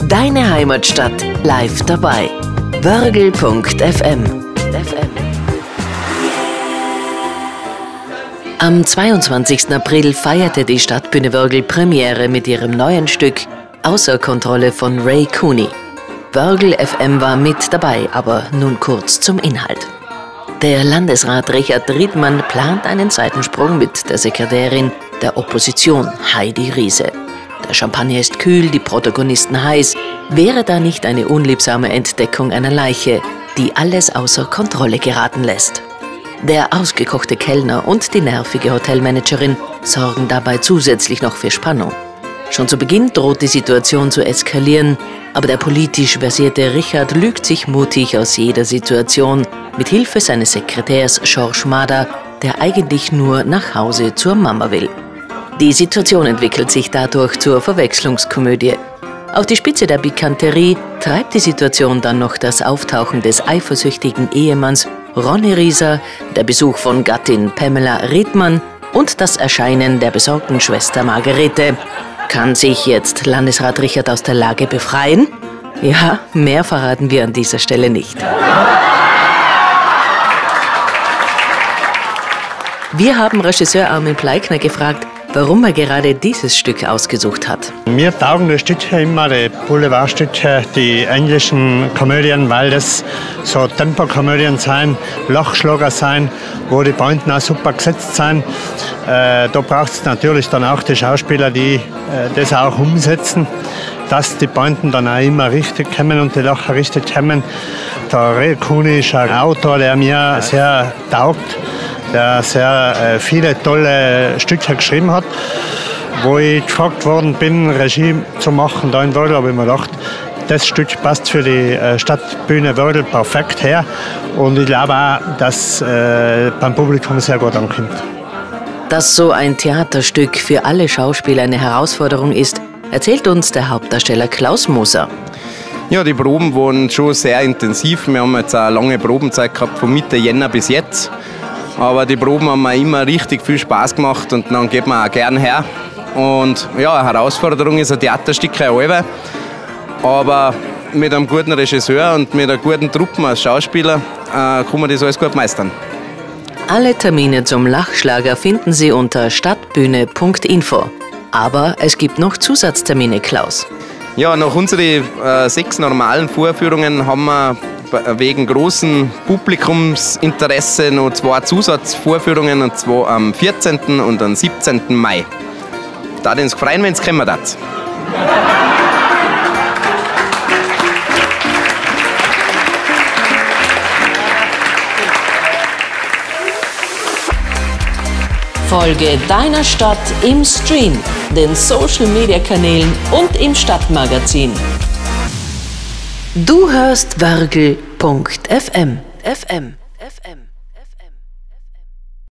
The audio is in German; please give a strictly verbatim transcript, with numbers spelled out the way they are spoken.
Deine Heimatstadt live dabei. Wörgl punkt f m. Am zweiundzwanzigsten April feierte die Stadtbühne Wörgl Premiere mit ihrem neuen Stück Außer Kontrolle von Ray Cooney. Wörgl F M war mit dabei, aber nun kurz zum Inhalt. Der Landesrat Richard Riedmann plant einen Seitensprung mit der Sekretärin der Opposition, Heidi Riese. Der Champagner ist kühl, die Protagonisten heiß. Wäre da nicht eine unliebsame Entdeckung einer Leiche, die alles außer Kontrolle geraten lässt? Der ausgekochte Kellner und die nervige Hotelmanagerin sorgen dabei zusätzlich noch für Spannung. Schon zu Beginn droht die Situation zu eskalieren, aber der politisch versierte Richard lügt sich mutig aus jeder Situation mit Hilfe seines Sekretärs Georges Mader, der eigentlich nur nach Hause zur Mama will. Die Situation entwickelt sich dadurch zur Verwechslungskomödie. Auf die Spitze der Pikanterie treibt die Situation dann noch das Auftauchen des eifersüchtigen Ehemanns Ronny Rieser, der Besuch von Gattin Pamela Riedmann und das Erscheinen der besorgten Schwester Margarete. Kann sich jetzt Landesrat Richard aus der Lage befreien? Ja, mehr verraten wir an dieser Stelle nicht. Wir haben Regisseur Armin Pleikner gefragt, warum er gerade dieses Stück ausgesucht hat. Mir taugen die Stücke immer, die Boulevardstücke, die englischen Komödien, weil das so Tempokomödien sein, Lachschlager sein, wo die Pointen auch super gesetzt sind. Äh, da braucht es natürlich dann auch die Schauspieler, die äh, das auch umsetzen, dass die Pointen dann auch immer richtig kommen und die Lacher richtig kommen. Der Ray Cooney ist ein Autor, der mir sehr taugt, der sehr äh, viele tolle Stücke geschrieben hat. Wo ich gefragt worden bin, Regie zu machen da in Wörgl, habe ich mir gedacht, das Stück passt für die äh, Stadtbühne Wörgl perfekt her. Und ich glaube auch, dass äh, beim Publikum sehr gut ankommt. Dass so ein Theaterstück für alle Schauspieler eine Herausforderung ist, erzählt uns der Hauptdarsteller Klaus Moser. Ja, die Proben waren schon sehr intensiv. Wir haben jetzt eine lange Probenzeit gehabt, von Mitte Jänner bis jetzt. Aber die Proben haben mir immer richtig viel Spaß gemacht und dann geht man auch gern her. Und ja, eine Herausforderung ist ein Theaterstück, eine halbe. Aber mit einem guten Regisseur und mit einer guten Truppe als Schauspieler äh, kann man das alles gut meistern. Alle Termine zum Lachschlager finden Sie unter stadtbühne punkt info. Aber es gibt noch Zusatztermine, Klaus. Ja, nach unseren äh, sechs normalen Vorführungen haben wir wegen großen Publikumsinteresse noch zwei Zusatzvorführungen, und zwar am vierzehnten und am siebzehnten Mai. Da würde uns freuen, wenn es kommen darf. Folge deiner Stadt im Stream, den Social-Media-Kanälen und im Stadtmagazin. Du hörst Wörgl punkt f m. F M. F M.